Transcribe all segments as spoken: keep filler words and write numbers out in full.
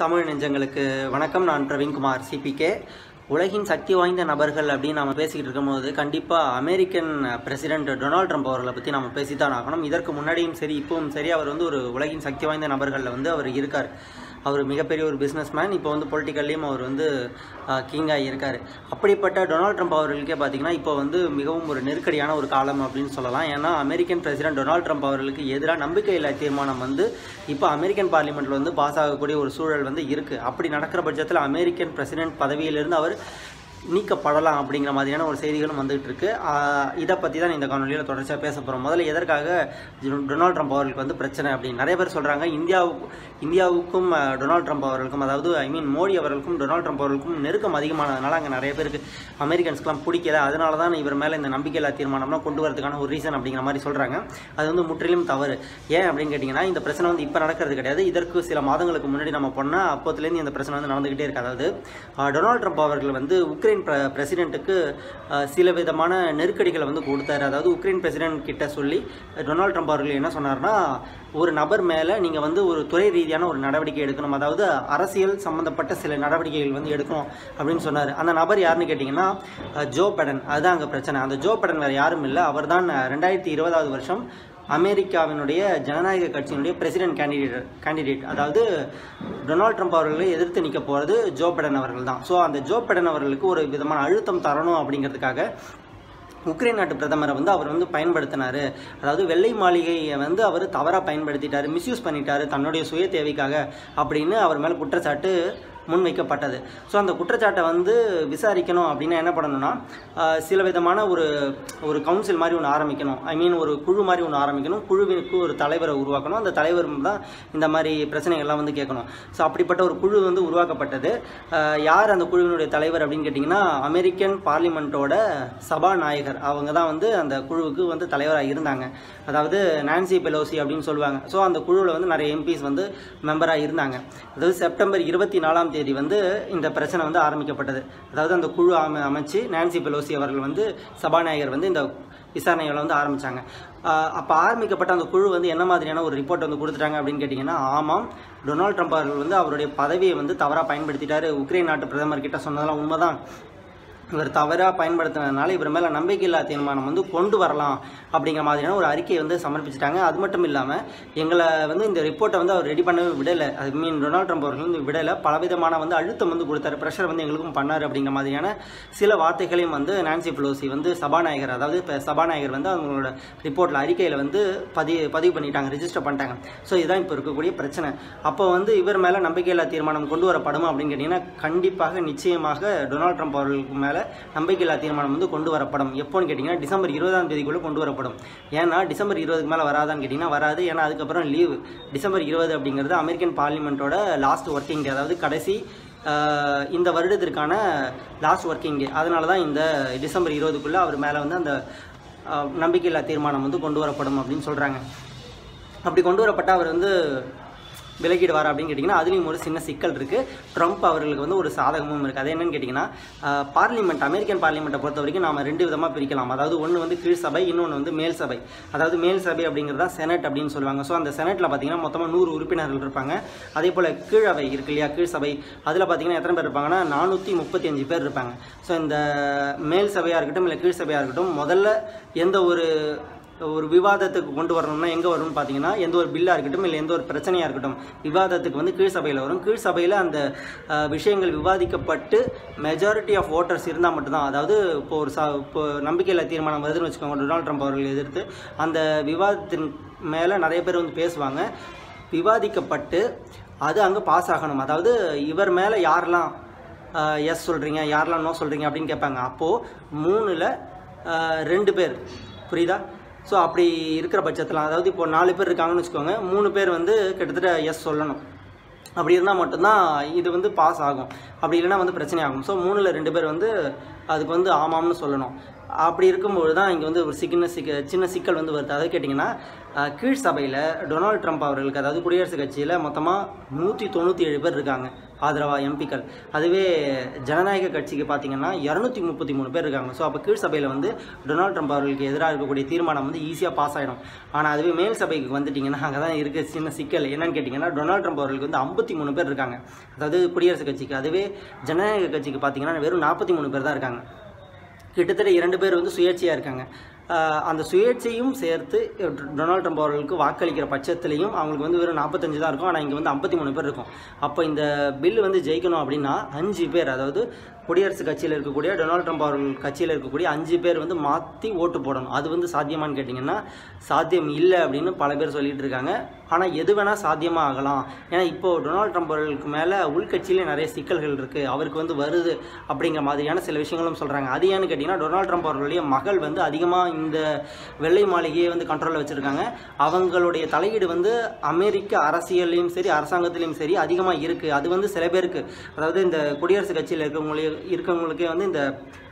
தமிழ் நெஞ்சங்களுக்கு வணக்கம். நான் பிரவீன் குமார் சிபிகே. உலகின் சக்தி வாய்ந்த நபர்கள் அப்படின்னு நம்ம பேசிக்கிட்டு இருக்கும்போது கண்டிப்பாக அமெரிக்கன் பிரசிடென்ட் டொனால்ட் ட்ரம்ப் அவர்களை பற்றி நம்ம பேசித்தான் ஆகணும். இதற்கு முன்னாடியும் சரி இப்பவும் சரி அவர் வந்து ஒரு உலகின் சக்தி வாய்ந்த நபர்களில் வந்து அவர் இருக்கார். அவர் மிகப்பெரிய ஒரு பிஸ்னஸ் மேன். இப்போ வந்து பொலிட்டிக்கல்லையும் அவர் வந்து கிங்காக இருக்கார். அப்படிப்பட்ட டொனால்ட் ட்ரம்ப் அவர்களுக்கே பார்த்திங்கன்னா இப்போ வந்து மிகவும் ஒரு நெருக்கடியான ஒரு காலம் அப்படின்னு சொல்லலாம். ஏன்னா அமெரிக்கன் பிரசிடென்ட் டொனால்ட் ட்ரம்ப் அவர்களுக்கு எதிராக நம்பிக்கையில்லா தீர்மானம் வந்து இப்போ அமெரிக்கன் பார்லிமெண்ட்டில் வந்து பாஸ் ஆகக்கூடிய ஒரு சூழல் வந்து இருக்குது. அப்படி நடக்கிற பட்சத்தில் அமெரிக்கன் பிரசிடென்ட் பதவியிலிருந்து அவர் நீக்கப்படலாம் அப்படிங்கிற மாதிரியான ஒரு செய்திகளும் வந்துகிட்டு இருக்கு. இதை பற்றி தான் இந்த காணொலியில் தொடர்ச்சியாக பேச போகிறோம். முதல்ல எதற்காக டொனால்ட் ட்ரம்ப் அவர்களுக்கு வந்து பிரச்சனை அப்படின்னு நிறைய பேர் சொல்கிறாங்க. இந்தியாவுக்கு இந்தியாவுக்கும் டொனால்ட் ட்ரம்ப் அவர்களுக்கும், அதாவது ஐ மீன் மோடி அவர்களுக்கும் டொனால்ட் ட்ரம்ப் அவர்களுக்கும் நெருக்கம் அதிகமானதுனால அங்கே நிறைய பேருக்கு அமெரிக்கன்ஸ்க்கெலாம் பிடிக்கல. அதனால தான் இவர் மேலே இந்த நம்பிக்கையில்லா தீர்மானம்லாம் கொண்டு வரதுக்கான ஒரு ரீசன் அப்படிங்கிற மாதிரி சொல்கிறாங்க. அது வந்து முற்றிலும் தவறு. ஏன் அப்படின்னு கேட்டிங்கன்னா, இந்த பிரச்சனை வந்து இப்போ நடக்கிறது கிடையாது. இதற்கு சில மாதங்களுக்கு முன்னாடி நம்ம போனால் அப்போத்துலேருந்து இந்த பிரச்சனை வந்து நடந்துக்கிட்டே இருக்குது. அதாவது டொனால்ட் ட்ரம்ப் அவர்கள் வந்து உக்ரைன் பிரசிடென்ட்டுக்கு சில விதமான நெருக்கடிகளை வந்து கொடுத்தாரு. அதாவது உக்ரைன் பிரசிடென்ட் கிட்ட சொல்லி டொனால்ட் ட்ரம்ப் அவர்கள் என்ன சொன்னார்னா, ஒரு நபர் மேலே நீங்கள் வந்து ஒரு துறை ரீதியான ஒரு நடவடிக்கை எடுக்கணும், அதாவது அரசியல் சம்மந்தப்பட்ட சில நடவடிக்கைகள் வந்து எடுக்கணும் அப்படின்னு சொன்னார். அந்த நபர் யாருன்னு கேட்டிங்கன்னா ஜோ பைடன். அதுதான் அங்கே பிரச்சனை. அந்த ஜோ பைடன் வேறு யாரும் இல்லை, அவர் தான் ரெண்டாயிரத்தி இருபதாவது வருஷம் அமெரிக்காவினுடைய ஜனநாயக கட்சியினுடைய பிரசிடென்ட் கேண்டிடேட் கேண்டிடேட் அதாவது டொனால்ட் ட்ரம்ப் அவர்களை எதிர்த்து நிற்க போகிறது ஜோ பைடன் அவர்கள் தான். ஸோ அந்த ஜோ பைடன் அவர்களுக்கு ஒரு விதமான அழுத்தம் தரணும் அப்படிங்கிறதுக்காக உக்ரைன் நாட்டு பிரதமரை வந்து அவர் வந்து பயன்படுத்தினார். அதாவது வெள்ளை மாளிகையை வந்து அவர் தவறாக பயன்படுத்திட்டார், மிஸ்யூஸ் பண்ணிட்டார் தன்னுடைய சுய தேவைக்காக அப்படின்னு அவர் மேலே குற்றச்சாட்டு முன்வைக்கப்பட்டது. ஸோ அந்த குற்றச்சாட்டை வந்து விசாரிக்கணும் அப்படின்னா என்ன பண்ணணும்னா, சில விதமான ஒரு ஒரு கவுன்சில் மாதிரி ஒன்று ஆரம்பிக்கணும். ஐ மீன் ஒரு குழு மாதிரி ஒன்று ஆரம்பிக்கணும். குழுவிற்கு ஒரு தலைவரை உருவாக்கணும். அந்த தலைவர் தான் இந்த மாதிரி பிரச்சனைகள்லாம் வந்து கேட்கணும். ஸோ அப்படிப்பட்ட ஒரு குழு வந்து உருவாக்கப்பட்டது. யார் அந்த குழுவினுடைய தலைவர் அப்படின்னு கேட்டிங்கன்னா, அமெரிக்கன் பார்லிமெண்ட்டோட சபாநாயகர் அவங்க தான் வந்து அந்த குழுவுக்கு வந்து தலைவராக இருந்தாங்க. அதாவது நான்சி பெலோசி அப்படின்னு சொல்லுவாங்க. ஸோ அந்த குழுவில் வந்து நிறைய எம்பிஸ் வந்து மெம்பராக இருந்தாங்க. அதாவது செப்டம்பர் இருபத்தி நாலாம் தேதி வந்து இந்த பிரச்சனை வந்து ஆரம்பிக்கப்பட்டது. அதாவது அந்த குழு அமை அமைச்சு நான்சி பெலோசி அவர்கள் வந்து சபாநாயகர் வந்து இந்த விசாரணைகளை வந்து ஆரம்பித்தாங்க. அப்போ ஆரம்பிக்கப்பட்ட அந்த குழு வந்து என்ன மாதிரியான ஒரு ரிப்போர்ட் வந்து கொடுத்துட்டாங்க அப்படின்னு கேட்டிங்கன்னா, ஆமாம், டொனால்ட் ட்ரம்ப் அவர்கள் வந்து அவருடைய பதவியை வந்து தவறாக பயன்படுத்திட்டாரு. உக்ரைன் நாட்டு பிரதமர் கிட்ட சொன்னதெல்லாம் உண்மைதான். இவர் தவறாக பயன்படுத்தினதுனால இவர் மேலே நம்பிக்கையில்லா தீர்மானம் வந்து கொண்டு வரலாம் அப்படிங்கிற மாதிரியான ஒரு அறிக்கையை வந்து சமர்ப்பிச்சிட்டாங்க. அது மட்டும் இல்லாமல் எங்களை வந்து இந்த ரிப்போர்ட்டை வந்து அவர் ரெடி பண்ணவே விடலை. அது மீன் டொனால்ட் ட்ரம்ப் அவர்கள் வந்து விடலை. பலவிதமான வந்து அழுத்தம் வந்து கொடுத்தாரு, ப்ரெஷர் வந்து எங்களுக்கும் பண்ணார் அப்படிங்கிற மாதிரியான சில வார்த்தைகளையும் வந்து நான்சி பெலோசி வந்து சபாநாயகர், அதாவது இப்போ சபாநாயகர் வந்து அவங்களோட ரிப்போர்ட்டில் அறிக்கையில் வந்து பதிவு பதிவு பண்ணிட்டாங்க, ரிஜிஸ்டர் பண்ணிட்டாங்க. ஸோ இதுதான் இப்போ இருக்கக்கூடிய பிரச்சனை. அப்போ வந்து இவர் மேலே நம்பிக்கையில்லா தீர்மானம் கொண்டு வரப்படுமா அப்படின்னு கேட்டிங்கன்னா, கண்டிப்பாக நிச்சயமாக டொனால்ட் ட்ரம்ப் அவர்களுக்கு மேலே நம்பிக்கையில்லா தீர்மானம் வந்து கொண்டு வரப்படும். எப்போன்னு கேட்டிங்கன்னா, டிசம்பர் இருபதாம் தேதிக்குள்ளே கொண்டு வரப்படும். ஏன்னா டிசம்பர் இருபதுக்கு மேலே வராதான்னு கேட்டிங்கன்னா வராது. ஏன்னா அதுக்கப்புறம் லீவு. டிசம்பர் இருபது அப்படிங்கிறது அமெரிக்கன் பார்லிமெண்ட்டோட லாஸ்ட் ஒர்க்கிங் டே, அதாவது கடைசி இந்த வருடத்திற்கான லாஸ்ட் ஒர்க்கிங் டே. அதனால தான் இந்த டிசம்பர் இருபதுக்குள்ளே அவர் மேலே வந்து அந்த நம்பிக்கையில்லா தீர்மானம் வந்து கொண்டு வரப்படும் அப்படின்னு சொல்கிறாங்க. அப்படி கொண்டு வரப்பட்டால் அவர் வந்து விலகிடுவார் அப்படின்னு கேட்டிங்கன்னா, அதுலேயும் ஒரு சின்ன சிக்கல் இருக்குது. ட்ரம்ப் அவர்களுக்கு வந்து ஒரு சாதகமும் இருக்குது. அது என்னன்னு கேட்டிங்கன்னா, பார்லிமெண்ட் அமெரிக்கன் பார்லிமெண்ட்டை பொறுத்த வரைக்கும் நாம் ரெண்டு விதமாக பிரிக்கலாம். அதாவது ஒன்று வந்து கீழ் சபை, இன்னொன்று வந்து மேல் சபை. அதாவது மேல் சபை அப்படிங்கிறது தான் செனட் அப்படின்னு சொல்லுவாங்க. ஸோ அந்த செனட்டில் பார்த்தீங்கன்னா மொத்தமாக நூறு உறுப்பினர்கள் இருப்பாங்க. அதே போல் கீழவை இருக்கு இல்லையா, கீழ் சபை, அதில் பார்த்தீங்கன்னா எத்தனை பேர் இருப்பாங்கன்னா நானூற்றி முப்பத்தி அஞ்சு பேர் இருப்பாங்க. ஸோ இந்த மேல் சபையாக இருக்கட்டும் இல்லை கீழ் சபையாக இருக்கட்டும், முதல்ல எந்த ஒரு ஒரு விவாதத்துக்கு கொண்டு வரணும்னா எங்கே வரும்னு பார்த்தீங்கன்னா, எந்த ஒரு பில்லாக இருக்கட்டும் இல்லை எந்த ஒரு பிரச்சனையாக இருக்கட்டும், விவாதத்துக்கு வந்து கீழ் சபையில் வரும். கீழ் சபையில் அந்த விஷயங்கள் விவாதிக்கப்பட்டு மெஜாரிட்டி ஆஃப் ஓட்டர்ஸ் இருந்தால் மட்டும்தான், அதாவது இப்போ ஒரு சா இப்போ நம்பிக்கையில்லா தீர்மானம் வருதுன்னு வச்சுக்கோங்க, டொனால்ட் ட்ரம்ப் அவர்கள் எதிர்த்து அந்த விவாதத்தின் மேலே நிறைய பேர் வந்து பேசுவாங்க. விவாதிக்கப்பட்டு அது அங்கே பாஸ் ஆகணும். அதாவது இவர் மேலே யாரெல்லாம் எஸ் சொல்கிறீங்க, யாரெல்லாம் நோ சொல்கிறீங்க அப்படின்னு கேட்பாங்க. அப்போது மூணில் ரெண்டு பேர், புரியுதா? ஸோ அப்படி இருக்கிற பட்சத்தில், அதாவது இப்போ நாலு பேர் இருக்காங்கன்னு வச்சுக்கோங்க, மூணு பேர் வந்து கிட்டத்தட்ட எஸ் சொல்லணும். அப்படி இருந்தால் மட்டும்தான் இது வந்து பாஸ் ஆகும். அப்படி இல்லைனா வந்து பிரச்சனை ஆகும். ஸோ மூணில் ரெண்டு பேர் வந்து அதுக்கு வந்து ஆமாம்னு சொல்லணும். அப்படி இருக்கும்போது தான் இங்கே வந்து ஒரு சின்ன சிக்க சின்ன சிக்கல் வந்து வருது. அதை கேட்டிங்கன்னா, கீழ் சபையில் டொனால்ட் ட்ரம்ப் அவர்களுக்கு அதாவது குடியரசுக் கட்சியில் மொத்தமாக நூற்றி தொண்ணூற்றி ஏழு பேர் இருக்காங்க ஆதரவாக எம்பிக்கள். அதுவே ஜனநாயக கட்சிக்கு பார்த்திங்கன்னா இரநூத்தி முப்பத்தி மூணு பேர் இருக்காங்க. ஸோ அப்போ கீழ் சபையில் வந்து டொனால்ட் ட்ரம்ப் அவர்களுக்கு எதிராக இருக்கக்கூடிய தீர்மானம் வந்து ஈஸியாக பாஸ் ஆகிடும். ஆனால் அதுவே மேல் சபைக்கு வந்துட்டிங்கன்னா அங்கே தான் இருக்க சின்ன சிக்கல் என்னன்னு கேட்டிங்கன்னா, டொனால்ட் ட்ரம்ப் அவர்களுக்கு வந்து ஐம்பத்தி மூணு பேர் இருக்காங்க அதாவது குடியரசுக் கட்சிக்கு. அதுவே ஜனநாயக கட்சிக்கு பார்த்திங்கன்னா வெறும் நாற்பத்தி மூணு பேர் தான் இருக்காங்க. கிட்டத்தட்ட இரண்டு பேர் வந்து சுயேட்சையாக இருக்காங்க. அந்த சுயேட்சையும் சேர்த்து டொனால்ட் ட்ரம்ப் அவர்களுக்கு வாக்களிக்கிற பட்சத்துலையும் அவங்களுக்கு வந்து வெறும் நாற்பத்தஞ்சு தான் இருக்கும். ஆனால் இங்கே வந்து ஐம்பத்தி மூணு பேர் இருக்கும். அப்போ இந்த பில் வந்து ஜெயிக்கணும் அப்படின்னா அஞ்சு பேர், அதாவது குடியரசுக் கட்சியில் இருக்கக்கூடிய டொனால்ட் ட்ரம்ப் அவர்கள் கட்சியில் இருக்கக்கூடிய அஞ்சு பேர் வந்து மாற்றி ஓட்டு போடணும். அது வந்து சாத்தியமானு கேட்டிங்கன்னா சாத்தியம் இல்லை அப்படின்னு பல பேர் சொல்லிட்டு இருக்காங்க. ஆனால் எது வேணால் சாத்தியமாக ஆகலாம். ஏன்னா இப்போது டொனால்ட் ட்ரம்ப் அவர்களுக்கு மேலே உள்கட்சியிலே நிறைய சிக்கல்கள் இருக்குது, அவருக்கு வந்து வருது அப்படிங்கிற மாதிரியான சில விஷயங்களும் சொல்கிறாங்க. அது ஏன்னு கேட்டிங்கன்னா, டொனால்ட் ட்ரம்ப் அவர்களுடைய மகள் வந்து அதிகமாக இந்த வெள்ளை மாளிகையை வந்து கண்ட்ரோலில் வச்சுருக்காங்க. அவங்களுடைய தலையீடு வந்து அமெரிக்க அரசியலையும் சரி அரசாங்கத்திலையும் சரி அதிகமாக இருக்குது. அது வந்து சில பேருக்கு, அதாவது இந்த குடியரசுக் கட்சியில் இருக்கவங்களே இருக்கவங்களுக்கே வந்து இந்த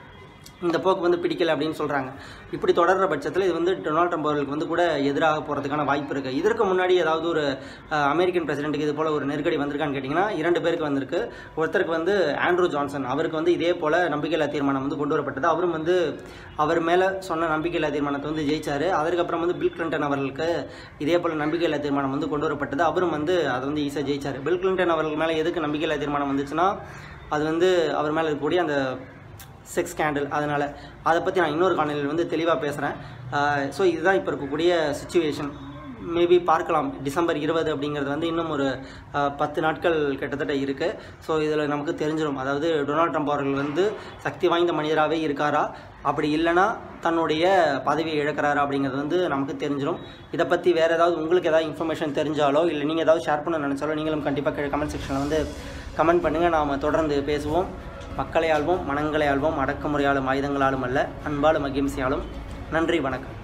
இந்த போக்கு வந்து பிடிக்கல அப்படின்னு சொல்கிறாங்க. இப்படி தொடர்ற பட்சத்தில் இது வந்து டொனால்ட் ட்ரம்ப் அவர்களுக்கு வந்து கூட எதிராக போகிறதுக்கான வாய்ப்பு இருக்குது. இதற்கு முன்னாடி ஏதாவது ஒரு அமெரிக்கன் பிரசிடென்ட்டுக்கு இது போல் ஒரு நெருக்கடி வந்திருக்கான்னு கேட்டிங்கன்னா இரண்டு பேருக்கு வந்திருக்கு. ஒருத்தருக்கு வந்து ஆண்ட்ரூ ஜான்சன், அவருக்கு வந்து இதே போல் நம்பிக்கையில்லா தீர்மானம் வந்து கொண்டு வரப்பட்டது. அவரும் வந்து அவர் மேலே சொன்ன நம்பிக்கையில்லா தீர்மானத்தை வந்து ஜெயிச்சார். அதற்கப்புறம் வந்து பில் கிளின்டன் அவர்களுக்கு இதே போல் நம்பிக்கையில்லா தீர்மானம் வந்து கொண்டு வரப்பட்டது. அவரும் வந்து அதை வந்து ஈஸியாக ஜெயிச்சார். பில் கிளின்டன் அவர்கள் மேலே எதுக்கு நம்பிக்கையில்லா தீர்மானம் வந்துச்சுன்னா, அது வந்து அவர் மேலே இருக்கக்கூடிய அந்த செக்ஸ் ஸ்கேண்டல், அதனால் அதை பற்றி நான் இன்னொரு காணொலியில் வந்து தெளிவாக பேசுகிறேன். ஸோ இதுதான் இப்போ இருக்கக்கூடிய சுச்சுவேஷன். மேபி பார்க்கலாம். டிசம்பர் இருபது அப்படிங்கிறது வந்து இன்னும் ஒரு பத்து நாட்கள் கிட்டத்தட்ட இருக்குது. ஸோ இதில் நமக்கு தெரிஞ்சிடும், அதாவது டொனால்ட் ட்ரம்ப் அவர்கள் வந்து சக்தி வாய்ந்த மனிதராகவே இருக்காரா, அப்படி இல்லைனா தன்னுடைய பதவியை இழக்கிறாரா அப்படிங்கிறது வந்து நமக்கு தெரிஞ்சிடும். இதை பற்றி வேறு ஏதாவது உங்களுக்கு ஏதாவது இன்ஃபர்மேஷன் தெரிஞ்சாலோ இல்லை நீங்கள் ஏதாவது ஷேர் பண்ண நினச்சாலோ நீங்களும் கண்டிப்பாக கமெண்ட் செக்ஷனில் வந்து கமெண்ட் பண்ணுங்கள். நாம் தொடர்ந்து பேசுவோம். மக்களை ஆள்வோம், மனங்களை ஆள்வோம், அடக்குமுறையாலும் ஆயுதங்களாலும் அல்ல, அன்பாலும் அகிம்சையாலும். நன்றி, வணக்கம்.